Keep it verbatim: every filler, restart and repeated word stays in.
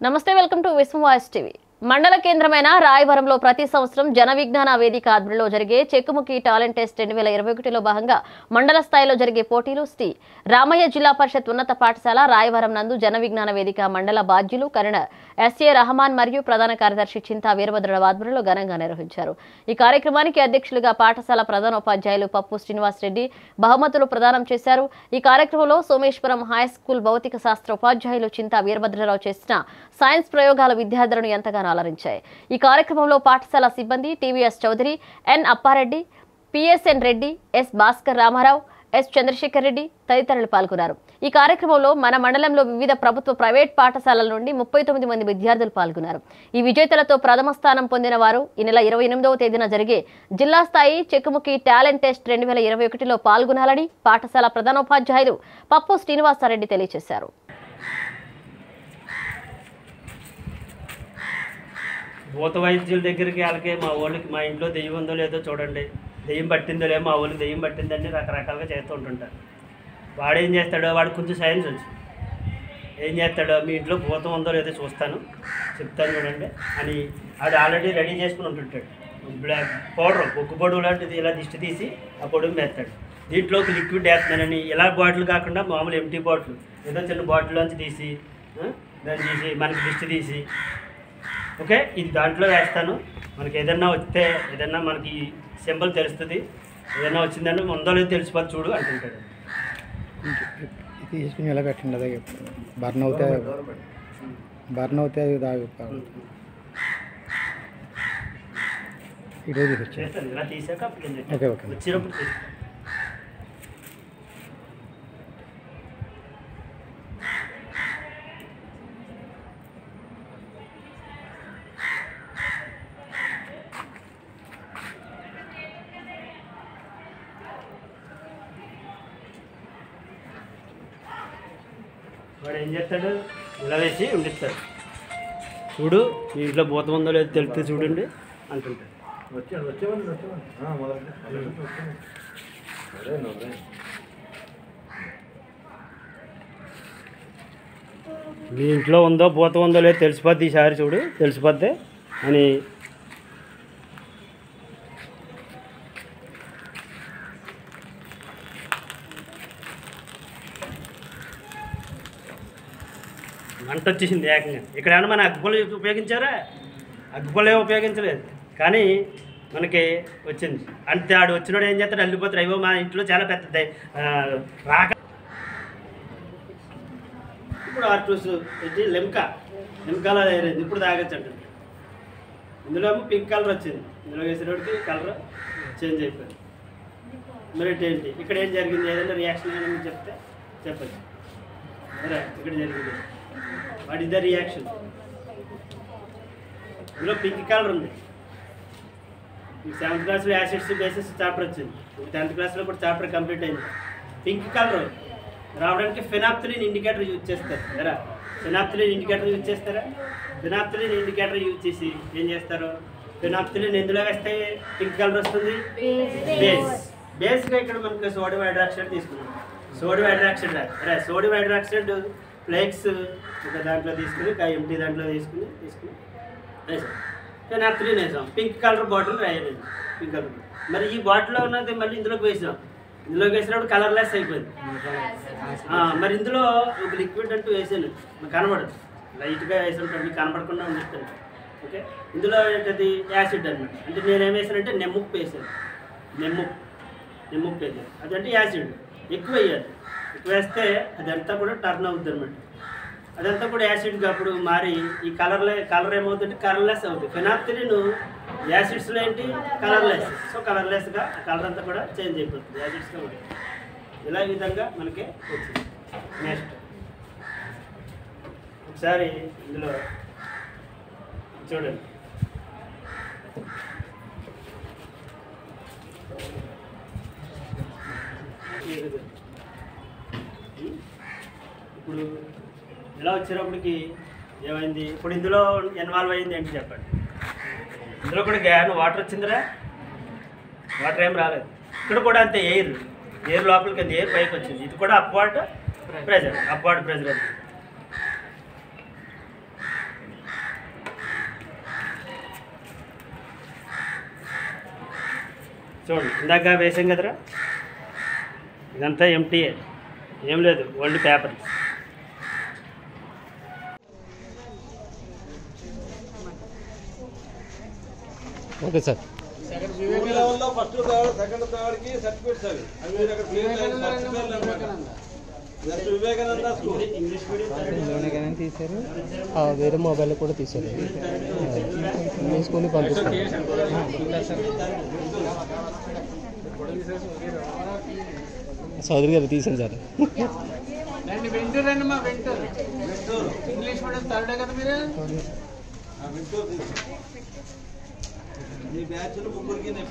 నమస్తే, welcome to Vishwam voice TV. మండల కేంద్రమైన రాయవరంలో ప్రతి సంవత్సరం జన విజ్ఞాన వేదిక ఆధ్వర్యంలో జరిగే చెక్కుముఖి టాలెంట్ టెస్ట్ రెండు వేల ఇరవై ఒకటిలో భాగంగా మండల స్థాయిలో జరిగే పోటీలు శ్రీ రామయ్య జిల్లా పరిషత్ ఉన్నత పాఠశాల రాయవరం నందు జన విజ్ఞాన వేదిక మండల బాధ్యులు కరుణ ఎస్ఏ రహమాన్ మరియు ప్రధాన కార్యదర్శి చింతా వీరభద్రుల ఆధ్వర్యంలో ఘనంగా నిర్వహించారు. ఈ కార్యక్రమానికి అధ్యక్షులుగా పాఠశాల ప్రధానోపాధ్యాయులు పప్పు శ్రీనివాస్ రెడ్డి బహుమతులు ప్రదానం చేశారు. ఈ కార్యక్రమంలో సోమేశ్వరం హై స్కూల్ భౌతిక శాస్త్ర ఉపాధ్యాయులు చింతా వీరభద్రరావు చేసిన సైన్స్ ప్రయోగాలు విద్యార్థులను ఎంతగానో అలరించాయి. ఈ కార్యక్రమంలో పాఠశాల సిబ్బంది TVS Chowdary, N Appareddy, PSN Reddy, S Bhaskar Ramarao, S Chandrasekhar Reddy తదితరులు పాల్గొన్నారు. ఈ కార్యక్రమంలో మన మండలంలో వివిధ ప్రభుత్వ ప్రైవేట్ పాఠశాలల నుండి ముప్పై తొమ్మిది మంది విద్యార్థులు పాల్గొన్నారు. ఈ విజేతలతో ప్రథమ స్థానం పొందిన వారు ఈ నెల ఇరవై ఎనిమిదవ తేదీన జరిగే జిల్లా స్థాయి చెక్కుముఖి టాలెంట్ టెస్ట్ రెండు వేల ఇరవై ఒకటిలో పాల్గొనాలని పాఠశాల ప్రధానోపాధ్యాయులు పప్పు శ్రీనివాసరెడ్డి తెలియజేశారు. భూత వైద్యుల దగ్గరికి వాళ్ళకి మా వాళ్ళకి మా ఇంట్లో దెయ్యం ఉందో లేదో చూడండి, దెయ్యం పట్టిందో లేదో, మా వాళ్ళకి దెయ్యం పట్టిందని రకరకాలుగా చేస్తూ ఉంటుంటారు. వాడు ఏం చేస్తాడో, వాడు కొంచెం సైన్స్ వచ్చు, ఏం చేస్తాడో మీ ఇంట్లో భూతం ఉందో లేదో చూస్తాను చెప్తాను చూడండి అని వాడు ఆల్రెడీ రెడీ చేసుకుని ఉంటుంటాడు. బ్లాక్ పౌడర్ బొగ్గు పొడుగు లాంటిది ఇలా దిష్టి తీసి ఆ పొడుగు వేస్తాడు. దీంట్లోకి లిక్విడ్ వేస్తున్నానని ఇలా బాటిల్ కాకుండా మామూలు ఎంటీ బాటిల్ ఏదో చిన్న బాటిల్లోంచి తీసి దాన్ని తీసి మనకి దిష్టి తీసి ఓకే ఇది దాంట్లో వేస్తాను, మనకి ఏదన్నా వస్తే ఏదన్నా మనకి సింబల్ తెలుస్తుంది, ఏదన్నా వచ్చిందని ఉందో లేదో తెలిసిపోతే చూడు అంటుంటాడు. తీసుకుని ఎలా పెట్టండి, అదే బర్న్ అవుతే బర్న్ అవుతే ఈరోజు చేస్తాను ఇలా తీసాక ఓకే ఓకే వచ్చినప్పుడు వాడు ఏం చేస్తాడు, ఇలా వేసి ఉండిస్తాడు, చూడు మీ ఇంట్లో భూతం ఉందో లేదో తెలిస్తే చూడండి అంటుంటాడు. మీ ఇంట్లో ఉందో భూతం ఉందో లేదో తెలిసిపోద్ది, ఈసారి చూడు తెలిసిపోద్ది అని మంట వచ్చేసింది ఏకంగా. ఇక్కడ ఏమన్నా మన అగ్గిపుల్ల ఉపయోగించారా? అగ్గిపుల్ల ఉపయోగించలేదు, కానీ మనకి వచ్చింది. అంతే ఆడు వచ్చినాడు ఏం చేస్తాడు, వెళ్ళిపోతాడు. అయ్యో మా ఇంట్లో చాలా పెద్ద రాక. ఇప్పుడు ఆర్టూస్ ఇది లెమ్కా లెమ్కాలో తయారైంది, ఇప్పుడు తాగొచ్చు అంట. ఇందులో ఏమో పింక్ కలర్ వచ్చింది, ఇందులో వేసేటోడికి కలర్ చేంజ్ అయిపోయింది. మరి ఏంటి ఇక్కడ ఏం జరిగింది, ఏదైనా రియాక్షన్ ఏదైనా చెప్తే చెప్పచ్చు. ఇక్కడ జరిగింది వాట్ ఇస్ ద రియాక్షన్. ఇందులో పింక్ కలర్ ఉంది. మీకు సెవెంత్ క్లాస్లో యాసిడ్స్ బేసిస్ చాప్టర్ వచ్చింది, టెన్త్ క్లాస్లో కూడా చాప్టర్ కంప్లీట్ అయింది. పింక్ కలర్ రావడానికి ఫినాప్థలిన్ ఇండికేటర్ యూజ్ చేస్తారు కదా, ఫినాప్థలిన్ ఇండికేటర్ యూజ్ చేస్తారా? ఫినాప్థలిన్ ఇండికేటర్ యూజ్ చేసి ఏం చేస్తారు, ఫినాప్థలిన్ ఎందులో వేస్తే పింక్ కలర్ వస్తుంది, బేస్. బేస్గా ఇక్కడ మనకు సోడియం హైడ్రాక్సైడ్ తీసుకున్నాం. Sodium hydroxide raw sodium hydroxide flakes ఒక దాంట్లో తీసుకుని ఎంటీ దాంట్లో తీసుకుని తీసుకుని వేసాం, ఫినాప్థలిన్ వేసాం. పింక్ కలర్ బాటిల్ రాయాలి, పింక్ కలర్. మరి ఈ బాటిల్లో ఉన్నది మళ్ళీ ఇందులోకి వేసాం, ఇందులోకి వేసినప్పుడు కలర్లెస్ అయిపోయింది. మరి ఇందులో ఒక లిక్విడ్ అంటూ వేసాను, కనబడదు, లైట్గా వేసినట్టు మీకు కనబడకుండా ఉండిస్తాను. ఓకే ఇందులో ఏంటది యాసిడ్ అనమాట. అంటే నేనేం వేసానంటే నెమ్ముప్పు వేసాను, నెమ్ముప్పు నెమ్ముప్పు వేసాను. అదంటే యాసిడ్ ఎక్కువ వేయాలి, ఎక్కువ వేస్తే అదంతా కూడా టర్న్ అవుతుంది అనమాట. అదంతా కూడా యాసిడ్గా అప్పుడు మారి ఈ కలర్లే కలర్ ఏమవుతుందంటే కలర్లెస్ అవుతుంది. ఫినాప్థలిన్ యాసిడ్స్లో ఏంటి కలర్లెస్, సో కలర్లెస్గా కలర్ అంతా కూడా చేంజ్ అయిపోతుంది యాసిడ్స్గా కూడా. ఇలా ఈ విధంగా మనకి వచ్చింది. నెక్స్ట్ ఒకసారి ఇందులో చూడండి, ఇప్పుడు ఇలా వచ్చేటప్పటికి ఏమైంది, ఇప్పుడు ఇందులో ఇన్వాల్వ్ అయింది ఏంటి చెప్పండి. ఇందులో కూడా గ్యాన్ వాటర్ వచ్చిందిరా, వాటర్ ఏం రాలేదు. ఇక్కడ కూడా అంతే, ఎయిర్ ఎయిర్ లోపలికి అంతే, ఎయిర్ పైకి వచ్చింది. ఇది కూడా అప్వార్డ్ ప్రెజర్, అప్వార్డ్ ప్రెజర్ అది. చూడండి ఇందాక వేసాం కదరా, ఇదంతా ఎంటీఏ, ఏం లేదు, only paper. Okay sir. First third second third కి సర్టిఫికేట్స్ అవి అవి మీరు అక్కడ place Vivekananda school English medium తీశారు, వేరే మొబైల్ కూడా తీశారు. మీ స్కూల్కి పంపిస్తాను. చౌదరి గారు తీసాను సార్. వింటూరు రండి మా వింటూరు ఇంగ్లీష్ మీడియం థర్డే కదా మీరు. వింటూరు మీ బ్యాచ్ ముగ్గురికి